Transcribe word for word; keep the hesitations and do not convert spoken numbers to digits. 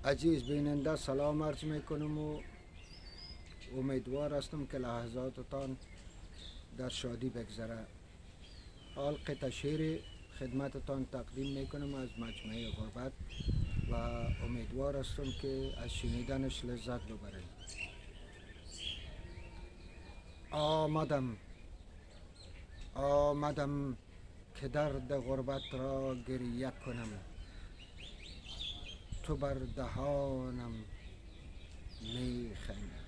عزیز بیننده سلام عرض میکنم و امیدوار هستم که لحظاتتان در شادی بگذره. حال قطع شعر خدمتتان تقدیم میکنم از مجموعه غربت و امیدوار هستم که از شنیدنش لذت ببرید. آمدم آمدم که درد غربت را گریه کنم، تو بر دهانم میخند.